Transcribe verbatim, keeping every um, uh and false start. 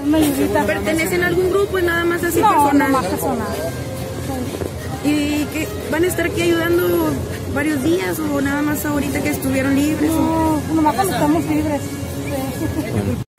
Me ayudita. ¿Pertenecen a algún grupo? ¿Es nada más así no, personal? No, más personal. Sí. ¿Y que van a estar aquí ayudando varios días o nada más ahorita que estuvieron libres? No, o... nomás cuando estamos libres. Sí.